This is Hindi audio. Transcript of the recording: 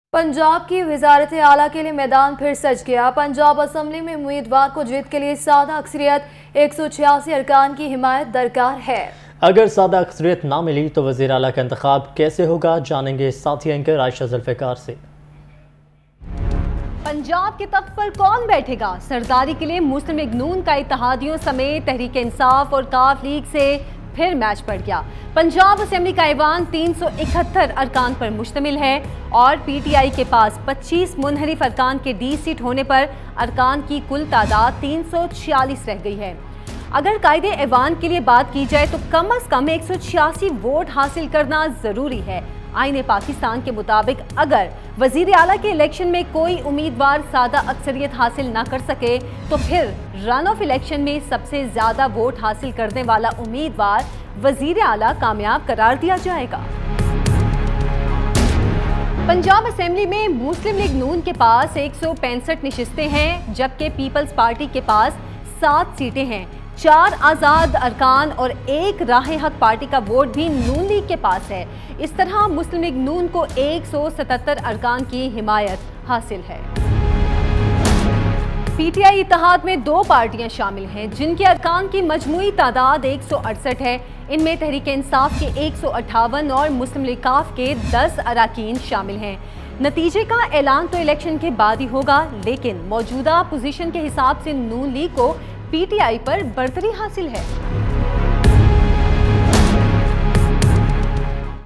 पंजाब की वजारत आला के लिए मैदान फिर सज गया। पंजाब असम्बली में उम्मीदवार को जीत के लिए सादा अक्सरियत 186 अरकान की हिमायत दरकार है। अगर सादा अक्सरियत ना मिली तो वज़ीर आला का इंतखाब कैसे होगा, जानेंगे साथी एंकर आयशा जुल्फ़िकार से। पंजाब के तख्त पर कौन बैठेगा? सरदारी के लिए मुस्लिम लीग नून का इत्तेहादियों समेत तहरीक इंसाफ और काफ लीग से फिर मैच पड़ गया। पंजाब असेंबली का ऐवान 371 अरकान पर मुश्तमिल है और पीटीआई के पास 25 मुनहरिफ अरकान के डी सीट होने पर अरकान की कुल तादाद 346 रह गई है। अगर कायदे ऐवान के लिए बात की जाए तो कम अज कम 186 वोट हासिल करना जरूरी है। आईने पाकिस्तान के मुताबिक अगर वजीर आला के इलेक्शन में कोई उम्मीदवार सादा अक्सरियत हासिल ना कर सके तो फिर रन ऑफ इलेक्शन में सबसे ज्यादा वोट हासिल करने वाला उम्मीदवार वजीर आला कामयाब करार दिया जाएगा। पंजाब असेंबली में मुस्लिम लीग नून के पास 165 नशिस्तें हैं, जबकि पीपल्स पार्टी के पास 7 सीटें हैं। 4 आज़ाद अरकान और 1 राह हक पार्टी का वोट भी नून लीग के पास है। इस तरह मुस्लिम लीग नून को 177 अरकान की हिमायत हासिल है। पीटीआई इत्तेहाद में 2 पार्टियां शामिल हैं जिनके अरकान की मजमूई तादाद 168 है। इनमें तहरीक इंसाफ के 158 और मुस्लिम लीग काफ के 10 अरकान शामिल हैं। नतीजे का ऐलान तो इलेक्शन के बाद ही होगा, लेकिन मौजूदा पोजीशन के हिसाब से नून लीग को पीटीआई पर बरतरी हासिल है।